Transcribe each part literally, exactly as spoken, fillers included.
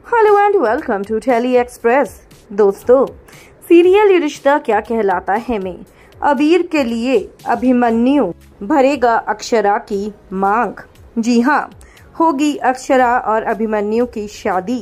Hello and welcome to Tele Express. दोस्तों, serial Yeh Rishta क्या कहलाता है में अबीर के लिए अभिमन्यु भरेगा अक्षरा की मांग। जी हाँ, होगी अक्षरा और अभिमन्यु की शादी।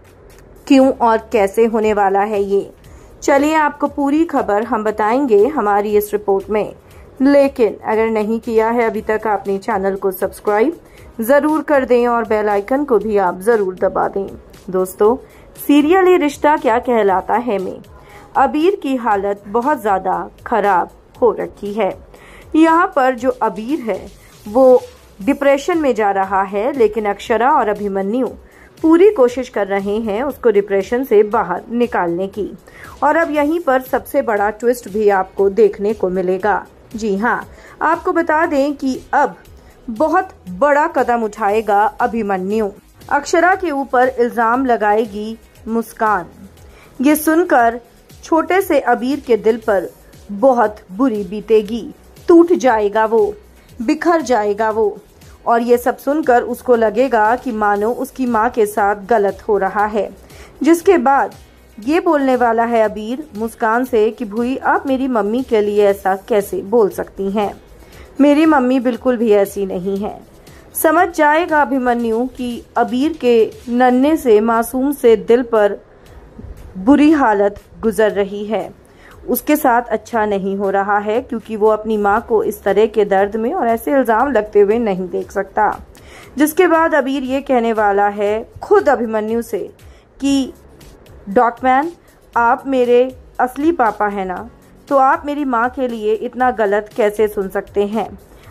क्यों और कैसे होने वाला है ये, चलिए आपको पूरी खबर हम बताएंगे हमारी इस रिपोर्ट में। लेकिन अगर नहीं किया है अभी तक आपने चैनल को सब्सक्राइब जरूर कर दें और बेल आइकन को भी आप जरूर दबा दें। दोस्तों, सीरियल ये रिश्ता क्या कहलाता है में अबीर की हालत बहुत ज्यादा खराब हो रखी है। यहाँ पर जो अबीर है वो डिप्रेशन में जा रहा है, लेकिन अक्षरा और अभिमन्यु पूरी कोशिश कर रहे हैं उसको डिप्रेशन से बाहर निकालने की। और अब यहीं पर सबसे बड़ा ट्विस्ट भी आपको देखने को मिलेगा। जी हाँ, आपको बता दें कि अब बहुत बड़ा कदम उठाएगा अभिमन्यु। अक्षरा के ऊपर इल्जाम लगाएगी मुस्कान। ये सुनकर छोटे से अबीर के दिल पर बहुत बुरी बीतेगी, टूट जाएगा वो, बिखर जाएगा वो। और ये सब सुनकर उसको लगेगा कि मानो उसकी माँ के साथ गलत हो रहा है। जिसके बाद ये बोलने वाला है अबीर मुस्कान से कि भूई आप मेरी मम्मी के लिए ऐसा कैसे बोल सकती हैं, मेरी मम्मी बिल्कुल भी ऐसी नहीं है। समझ जाएगा अभिमन्यु कि अबीर के नन्हे से मासूम से दिल पर बुरी हालत गुजर रही है, उसके साथ अच्छा नहीं हो रहा है, क्योंकि वो अपनी माँ को इस तरह के दर्द में और ऐसे इल्जाम लगते हुए नहीं देख सकता। जिसके बाद अबीर ये कहने वाला है खुद अभिमन्यु से कि डॉटमैन, आप मेरे असली पापा हैं ना, तो आप मेरी माँ के लिए इतना गलत कैसे सुन सकते हैं?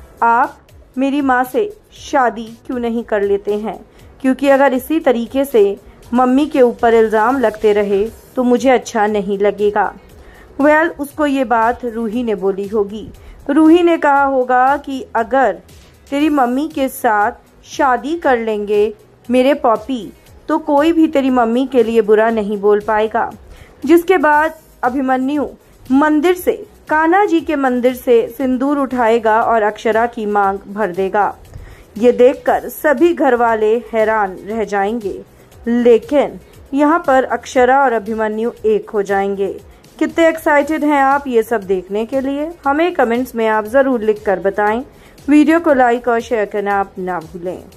आप मेरी माँ से शादी क्यों नहीं कर लेते हैं? क्योंकि अगर इसी तरीके से मम्मी के ऊपर इल्ज़ाम लगते रहे तो मुझे अच्छा नहीं लगेगा। वेल well, उसको ये बात रूही ने बोली होगी। रूही ने कहा होगा कि अगर तेरी मम्मी के साथ शादी कर लेंगे मेरे पॉपी, तो कोई भी तेरी मम्मी के लिए बुरा नहीं बोल पाएगा। जिसके बाद अभिमन्यु मंदिर से, कान्हा जी के मंदिर से सिंदूर उठाएगा और अक्षरा की मांग भर देगा। ये देखकर सभी घर वाले हैरान रह जाएंगे, लेकिन यहाँ पर अक्षरा और अभिमन्यु एक हो जाएंगे। कितने एक्साइटेड हैं आप ये सब देखने के लिए? हमें कमेंट्स में आप जरूर लिख कर बताएं। वीडियो को लाइक और शेयर करना आप ना भूलें।